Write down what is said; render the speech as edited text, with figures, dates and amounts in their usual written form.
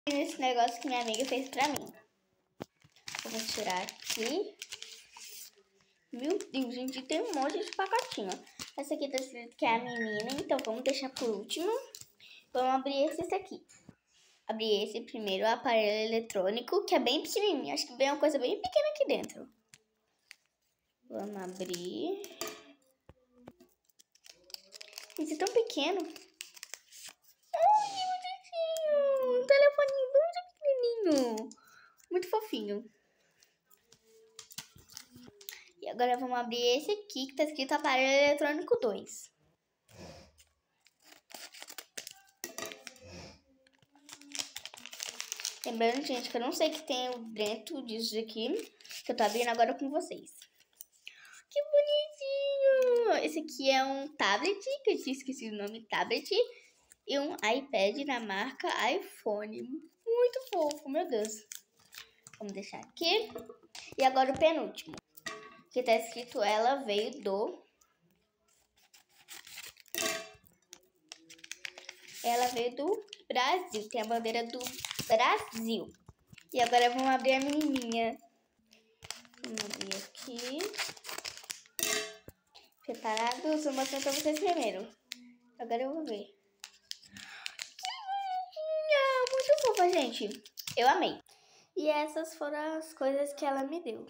Esse negócio que minha amiga fez pra mim. Eu vou tirar aqui. Meu Deus, gente, tem um monte de pacotinho. Essa aqui tá escrito que é a menina, então vamos deixar por último. Vamos abrir esse aqui. Abrir esse primeiro, o aparelho eletrônico, que é bem pequenininho. Acho que vem uma coisa bem pequena aqui dentro. Vamos abrir. Esse é tão pequeno. Ai, que bonitinho. Um telefoninho muito pequenininho. Muito fofinho. E agora vamos abrir esse aqui, que tá escrito aparelho eletrônico 2. Lembrando, gente, que eu não sei o que tem dentro disso aqui, que eu tô abrindo agora com vocês. Que bonitinho! Esse aqui é um tablet, que eu tinha esquecido o nome, tablet, e um iPad da marca iPhone. Muito fofo, meu Deus. Vamos deixar aqui. E agora o penúltimo, que tá escrito ela veio do... Ela veio do Brasil, tem a bandeira do Brasil. E agora vamos abrir a menininha. Vamos abrir aqui. Preparados? Vou mostrar pra vocês primeiro. Agora eu vou ver. Que bonitinha! Muito fofa, gente. Eu amei. E essas foram as coisas que ela me deu.